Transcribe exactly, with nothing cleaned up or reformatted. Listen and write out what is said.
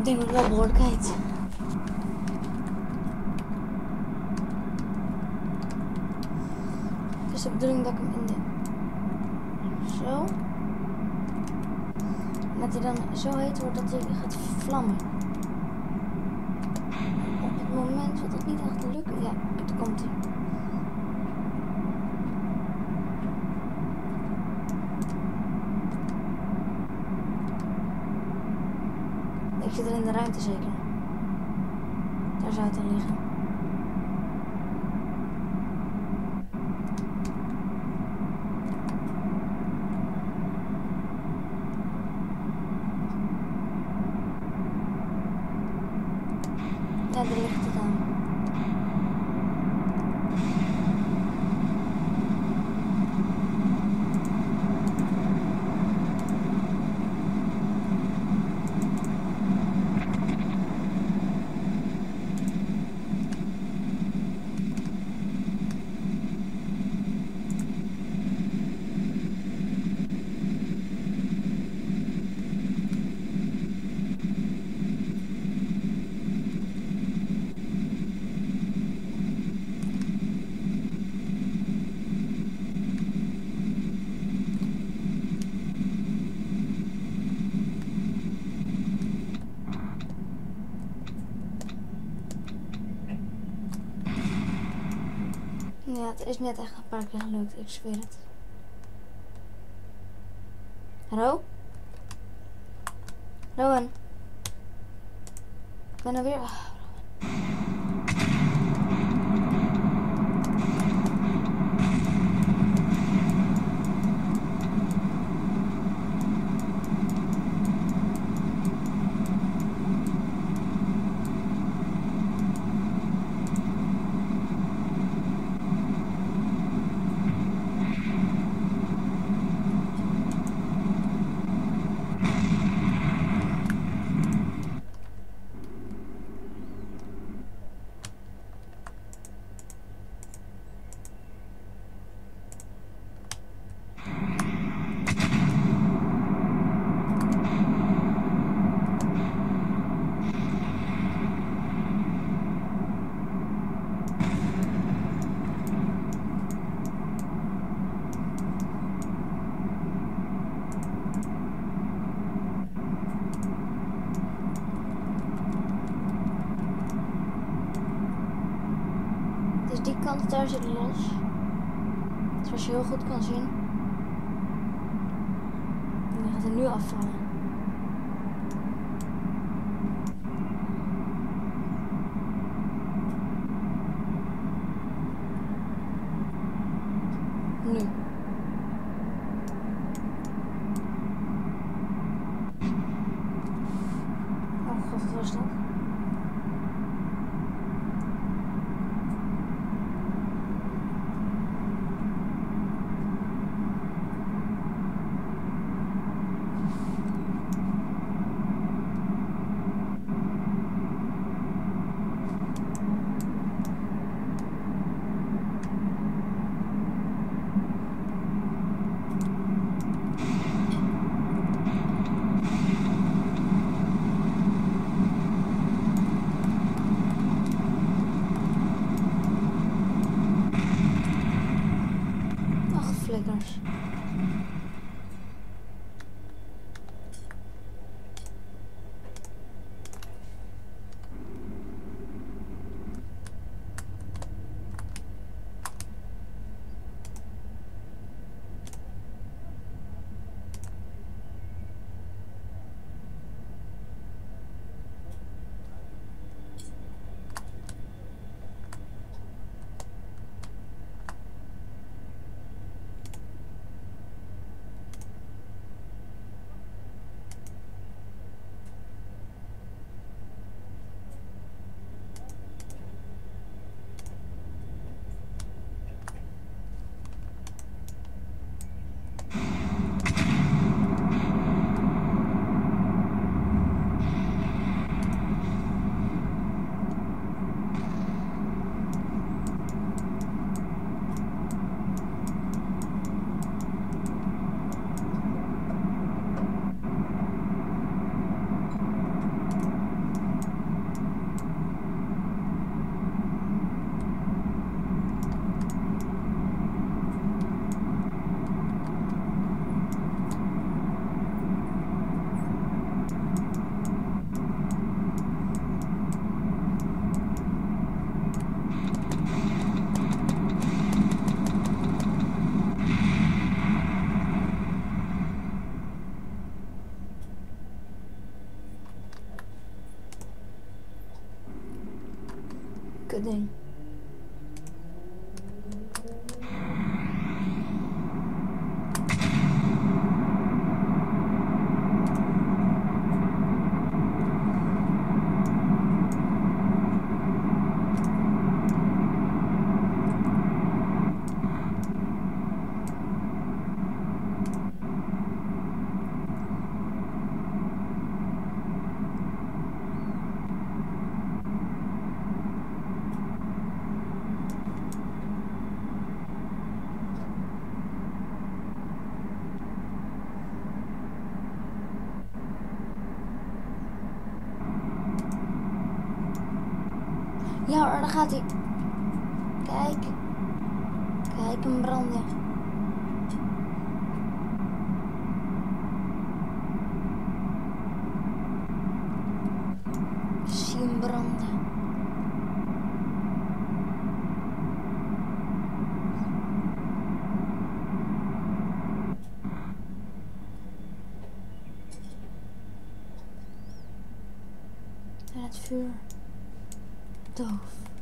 ding wordt wel behoorlijk heet. Het is de bedoeling dat ik hem in de... Zo. En dat hij dan zo heet wordt dat hij gaat vlammen. Op het moment dat dat niet echt lukt. Ja, daar komt hij. Ik zit er in de ruimte zeker. Daar zou het dan liggen. Ja, daar ligt het aan. Ja, het is net echt een paar keer gelukt, ik zweer het. Hallo? Rowan? Ik ben er weer... Oh. Dus die kant daar zit los. Zoals je heel goed kan zien. En die gaat er nu afvallen. Nu. Oh god, wat was dat? Flikkers. Kutding. Ja hoor, daar gaat hij. Kijk. Kijk hem branden. Ik zie hem branden. En het vuur. Doof.